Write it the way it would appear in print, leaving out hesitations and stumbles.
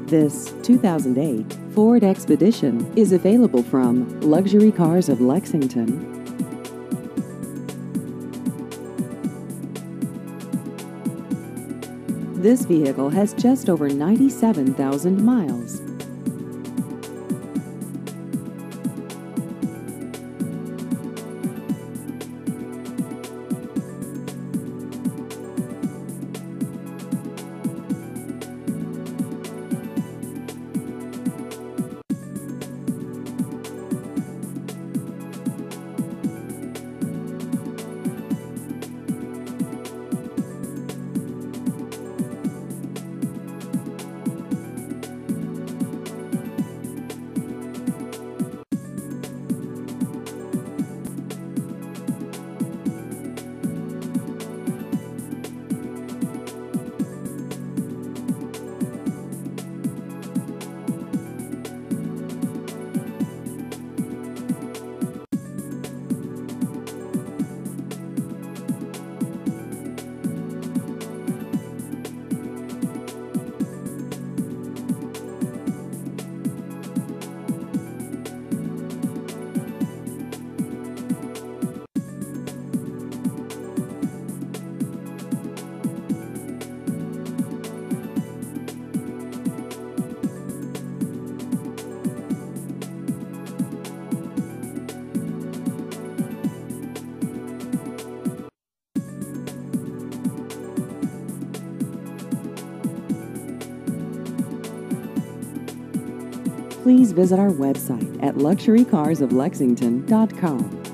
This 2008 Ford Expedition is available from Luxury Cars of Lexington. This vehicle has just over 97,000 miles. Please visit our website at luxurycarsoflexington.com.